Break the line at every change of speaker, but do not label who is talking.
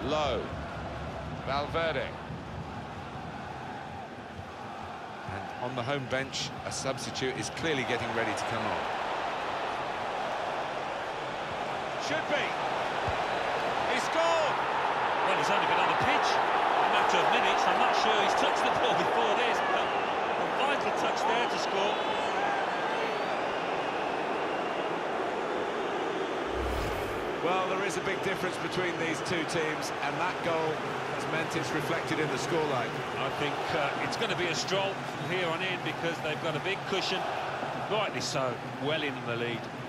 Low. Valverde. And on the home bench, a substitute is clearly getting ready to come on. Should be. He scored!
Well, he's only been on the pitch a matter of minutes. I'm not sure he's touched the ball before this, but a vital touch there to score.
Well, there is a big difference between these two teams, and that goal has meant it's reflected in the scoreline.
I think it's going to be a stroll from here on in because they've got a big cushion, rightly so, well in the lead.